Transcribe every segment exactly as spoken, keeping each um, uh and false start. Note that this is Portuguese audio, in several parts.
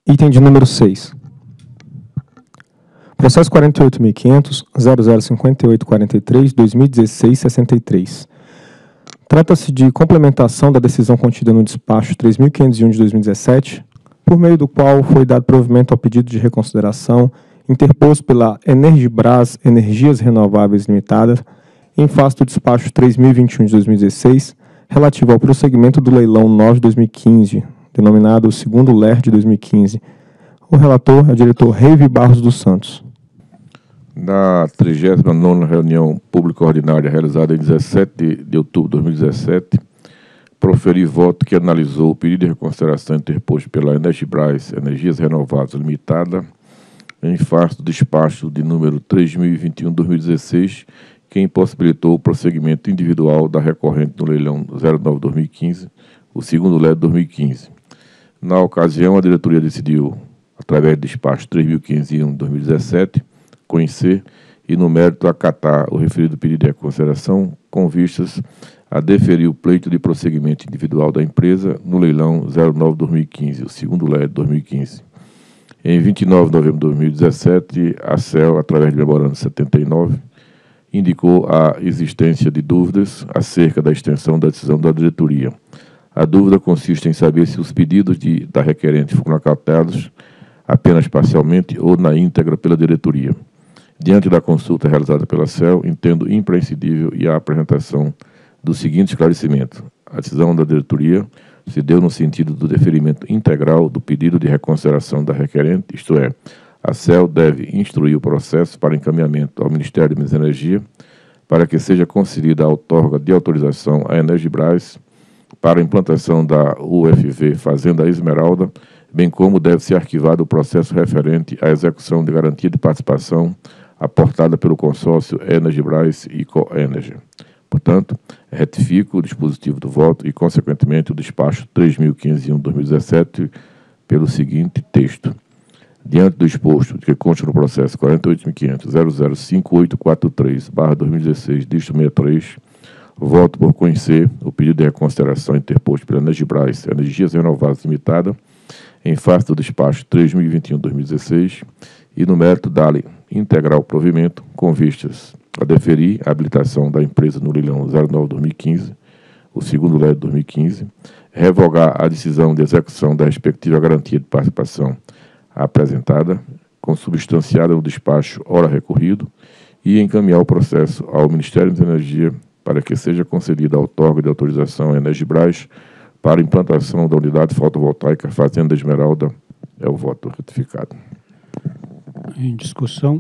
Item de número seis. Processo quarenta e oito mil e quinhentos ponto zero zero cinquenta e oito quarenta e três barra dois mil e dezesseis sessenta e três. Trata-se de complementação da decisão contida no despacho três mil quinhentos e um de dois mil e dezessete, por meio do qual foi dado provimento ao pedido de reconsideração interposto pela Energibras Energias Renováveis Limitada, em face do despacho três mil e vinte e um de dois mil e dezesseis, relativo ao prosseguimento do leilão nove de dois mil e quinze, denominado o segundo L E R de dois mil e quinze. O relator é o diretor Reive Barros dos Santos. Na trigésima nona reunião pública ordinária realizada em dezessete de outubro de dois mil e dezessete, proferi voto que analisou o pedido de reconsideração interposto pela Energibras Energias Renováveis Limitada, em face do despacho de número três mil e vinte e um de dois mil e dezesseis, que impossibilitou o prosseguimento individual da recorrente no leilão zero nove de dois mil e quinze, o segundo L E R de dois mil e quinze. Na ocasião, a diretoria decidiu, através do despacho três mil quinhentos e um de dois mil e dezessete, conhecer e, no mérito, acatar o referido pedido de reconsideração, com vistas a deferir o pleito de prosseguimento individual da empresa no leilão zero nove de dois mil e quinze, o segundo L E R de dois mil e quinze. Em vinte e nove de novembro de dois mil e dezessete, a C E L, através de memorando setenta e nove, indicou a existência de dúvidas acerca da extensão da decisão da diretoria. A dúvida consiste em saber se os pedidos de, da requerente foram acatados apenas parcialmente ou na íntegra pela diretoria. Diante da consulta realizada pela C E L, entendo imprescindível e a apresentação do seguinte esclarecimento. A decisão da diretoria se deu no sentido do deferimento integral do pedido de reconsideração da requerente, isto é, a C E L deve instruir o processo para encaminhamento ao Ministério de Minas e Energia para que seja concedida a outorga de autorização à Energibras para a implantação da U F V Fazenda Esmeralda, bem como deve ser arquivado o processo referente à execução de garantia de participação aportada pelo consórcio Energibras e Coenergia. Portanto, retifico o dispositivo do voto e, consequentemente, o despacho três mil quinhentos e um de dois mil e dezessete pelo seguinte texto. Diante do exposto, de que consta no processo quarenta e oito mil quinhentos ponto zero zero cinco oito quatro três barra dois mil e dezesseis, dígito sessenta e três, voto por conhecer o pedido de reconsideração interposto pela Energibras Energias Renováveis Limitada, em face do despacho três mil e vinte e um de dois mil e dezesseis, e no mérito dar-lhe integral provimento, com vistas a deferir a habilitação da empresa no leilão zero nove de dois mil e quinze, o segundo L E R de dois mil e quinze, revogar a decisão de execução da respectiva garantia de participação apresentada, consubstanciada no despacho ora recorrido, e encaminhar o processo ao Ministério da Energia para que seja concedida a outorga de autorização à Energibras para a implantação da unidade fotovoltaica Fazenda Esmeralda. É o voto retificado. Em discussão.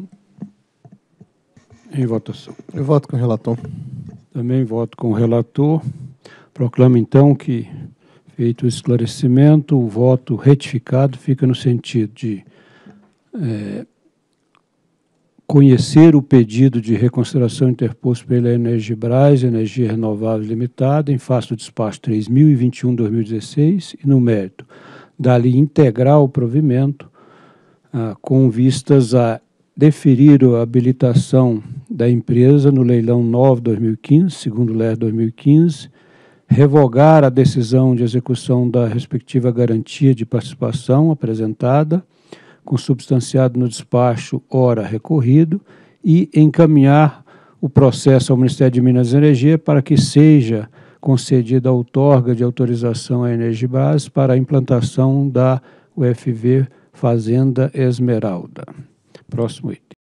Em votação. Eu voto com o relator. Também voto com o relator. Proclamo, então, que, feito o esclarecimento, o voto retificado fica no sentido de é, conhecer o pedido de reconsideração interposto pela Energibras Energia Renovável Limitada, em face do despacho três mil e vinte e um de dois mil e dezesseis, e no mérito, dar-lhe integral provimento, ah, com vistas a deferir a habilitação da empresa no leilão nove de dois mil e quinze, segundo L E R de dois mil e quinze, revogar a decisão de execução da respectiva garantia de participação apresentada, consubstanciado no despacho ora recorrido, e encaminhar o processo ao Ministério de Minas e Energia para que seja concedida a outorga de autorização à Energibras para a implantação da U F V Fazenda Esmeralda. Próximo item.